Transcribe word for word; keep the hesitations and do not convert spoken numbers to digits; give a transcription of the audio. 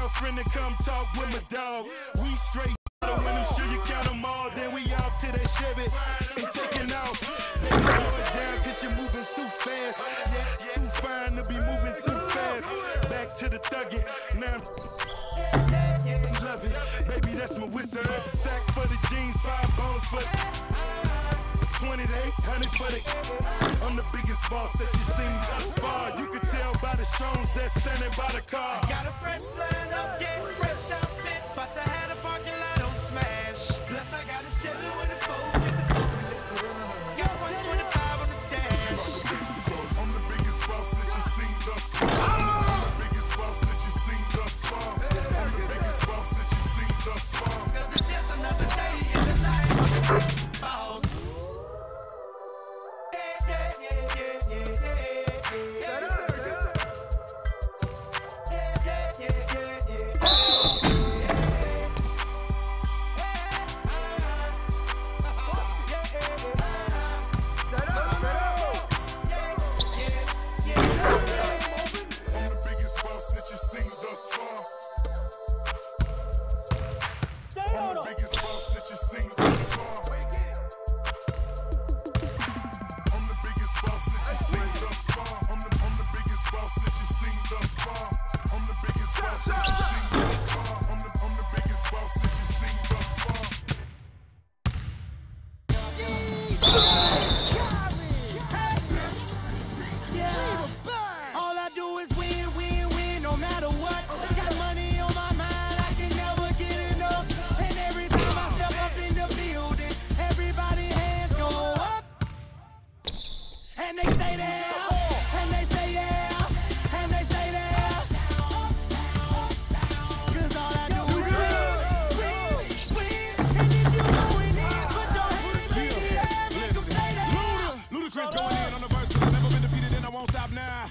girlfriend to come talk with my dog. We straight when I'm sure you count them all. Then we off to that Chevy and taking off. Baby, slow it down cause you're moving too fast. Yeah, too fine to be moving too fast. Back to the thuggin', now I'm loving. Baby, that's my whistle. Sack for the jeans, five bones for twenty to eight hundred for the. I'm the biggest boss that you seen thus far. You can tell by the shows that's standing by the car. Got a fresh line up, get fresh outfit, but to have a parking lot on smash. Plus I got a Chevy with a four fifty. Got one twenty-five on the dash. I'm the biggest boss that you seen thus far. I'm the biggest boss that you seen thus far. I'm the biggest boss that you seen thus far. Cause it's just another day in the life of the boss. Yeah, yeah, yeah, yeah, yeah, yeah, yeah. Going in on the verse, 'cause I've never been defeated and I won't stop now.